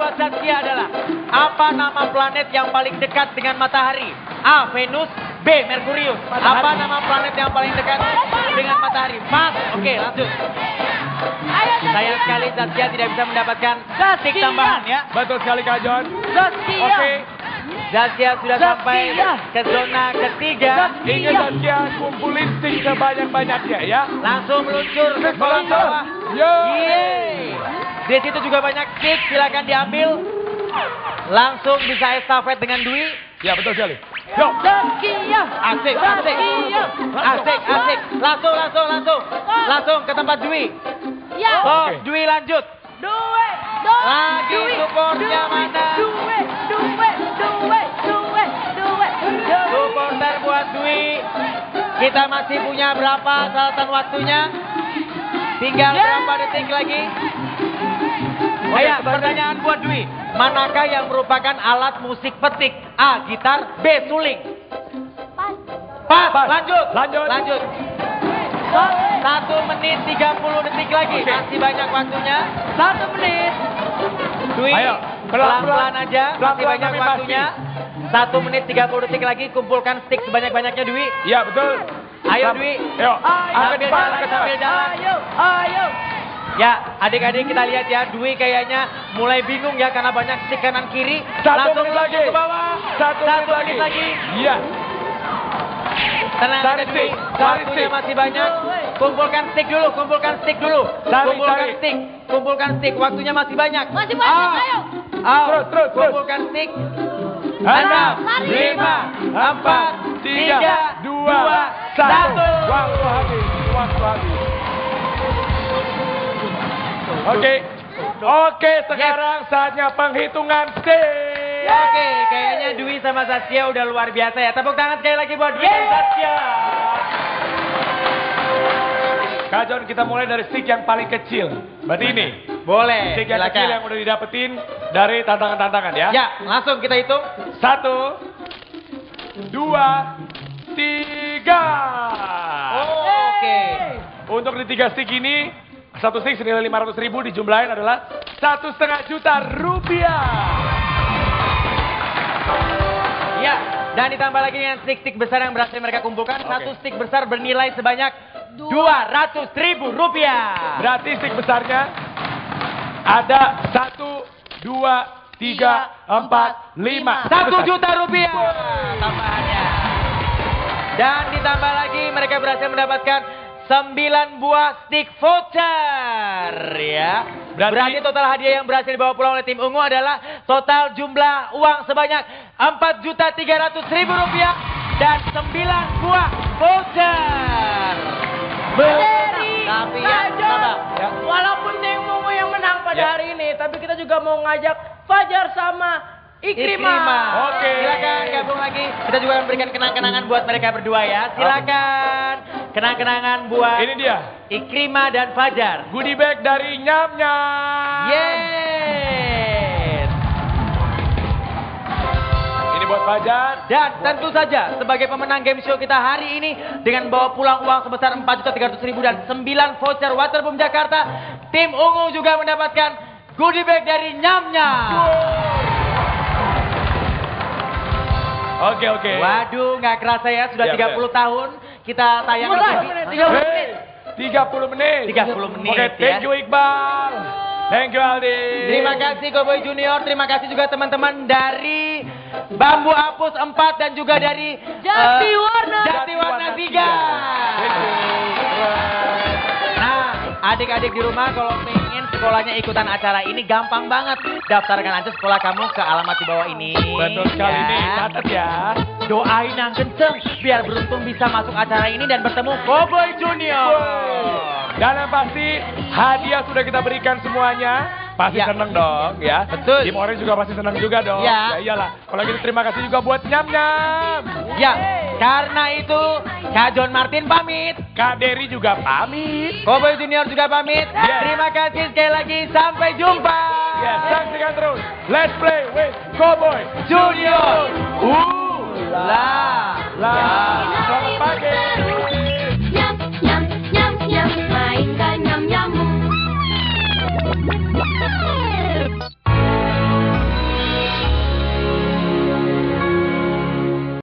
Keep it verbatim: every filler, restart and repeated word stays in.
buat Zaskia adalah, apa nama planet yang paling dekat dengan matahari? A. Venus, B. Merkurius. Matahari. Apa nama planet yang paling dekat dengan matahari? Mas, oke lanjut. Sayang sekali Zaskia tidak bisa mendapatkan stick tambahan ya. Betul sekali Kak John. Zaskia. Oke. Zaskia sudah sampai Zaskia. ke zona ketiga. Ingat Zaskia kumpulin stick sebanyak-banyaknya ya. Langsung meluncur ke kolam Meluncur. bawah. Yo. Yeay. Di situ juga banyak stick, silakan diambil. Langsung bisa estafet dengan Dwi. Ya betul sekali. Yo. Zaskia. Asik, asik. Zaskia. Asik, asik. Langsung, langsung, langsung. Langsung ke tempat Dwi. Ya. Oh, Oke. Dwi lanjut. Duwe. Duwe. Lagi Duwe. supportnya Duwe. mana? Duwe. Duwe. Duwe. Duwe. Duwe. Duwe. Supporter buat Dwi. Kita masih punya berapa salatan waktunya? Tinggal Ya. berapa detik lagi? Oke, Ayo, pertanyaan. pertanyaan buat Dwi. Manakah yang merupakan alat musik petik? A. Gitar, B. Suling. Pas, Pas. lanjut. Lanjut. Lanjut. Satu menit tiga puluh detik lagi. Oke. Masih banyak waktunya. Satu menit. Dwi, Ayo, pelan-pelan. pelan-pelan aja. Masih Pelan-pelan banyak tapi waktunya. Satu menit tiga puluh detik lagi. Kumpulkan stick sebanyak-banyaknya Dwi. Ya betul. Ayo Sam- Dwi. Ayo. Ayo. Angkat Sambil cepat, jalan, angkat sambil cepat. jalan. Ayo. Ayo. Ya, adik-adik kita lihat ya. Dwi kayaknya mulai bingung ya karena banyak stick kanan kiri. Satu Langsung menit lagi. langsung ke bawah. Satu, Satu menit menit lagi. Iya. Tenang Cari aja Dwi. stick, cari Waktunya stick. masih banyak. Kumpulkan stick dulu, kumpulkan stick dulu. Cari, kumpulkan cari. stick, kumpulkan stick. Waktunya masih banyak. Masih banyak, Ah. ayo. Ah. Terus, terus, terus. Kumpulkan stick. Enam, Enam, lima, empat, tiga, tiga, dua, dua, satu. satu. Waktu habis, waktu habis. Oke, oke sekarang saatnya penghitungan stick. Oke, kayaknya Dwi sama Zaskia udah luar biasa ya. Tepuk tangan sekali lagi buat Dwi dan Zaskia. Kak John, kita mulai dari stick yang paling kecil. Berarti ini. Boleh, Stick yang kecil yang silakan. udah didapetin dari tantangan-tantangan ya. Ya, langsung kita hitung. Satu, dua, tiga. Oke. Untuk di tiga stick ini, satu stick senilai lima ratus ribu dijumlahin adalah satu setengah juta rupiah. Ya, dan ditambah lagi dengan stick-stick besar yang berhasil mereka kumpulkan. Oke. Satu stick besar bernilai sebanyak dua ratus ribu rupiah. Berarti stick besarnya ada satu, dua, tiga, empat, lima. Satu juta rupiah tambahannya. Dan ditambah lagi mereka berhasil mendapatkan sembilan buah stick voucher ya. Berarti- Berarti total hadiah yang berhasil dibawa pulang oleh tim Ungu adalah total jumlah uang sebanyak empat juta tiga ratus ribu rupiah dan sembilan buah voucher. Dari Tapi ya, Kak John, sabar. Ya. walaupun tim Ungu yang menang pada Ya. hari ini, tapi kita juga mau ngajak Fajar sama Ikrimah. Oke. Silakan gabung lagi. Kita juga akan berikan kenang-kenangan buat mereka berdua ya. Silakan. Kenang-kenangan buat Ini dia, Ikrimah dan Fajar. goodie bag dari Nyam Nyam. Yes. Ini buat Fajar. Dan tentu saja sebagai pemenang game show kita hari ini dengan bawa pulang uang sebesar empat juta tiga ratus ribu dan sembilan voucher Waterboom Jakarta, tim Ungu juga mendapatkan goodie bag dari Nyam Nyam. Oke, oke. Waduh, nggak kerasa ya sudah Ya, tiga puluh tahun kita tayang di T V. tiga puluh Hey, tiga puluh menit. tiga puluh menit Oke, thank ya. you Iqbal. Thank you Aldi. Terima kasih Cowboy Junior, terima kasih juga teman-teman dari Bambu Apus empat dan juga dari Jati eh, Warna. Jati Warna tiga. Thank you. Nah, adik-adik di rumah kalau pengen sekolahnya ikutan acara ini gampang banget. Daftarkan aja sekolah kamu ke alamat di bawah ini. Betul sekali Ya. nih, catat ya. Doain yang kenceng biar beruntung bisa masuk acara ini dan bertemu Cowboy Junior. Dan yang pasti hadiah sudah kita berikan semuanya. Pasti Ya. seneng dong ya. Betul. Tim Orange juga pasti seneng juga dong. Ya. Ya iyalah. Kalau gitu terima kasih juga buat Nyam Nyam. Ya, karena itu Kak John Martin pamit. Kak Dery juga pamit. Cowboy Junior juga pamit. Yes. Terima kasih sekali lagi. Sampai jumpa. Ya, saksikan terus. Let's play with Cowboy Junior. Uh, La. lah. Selamat pagi.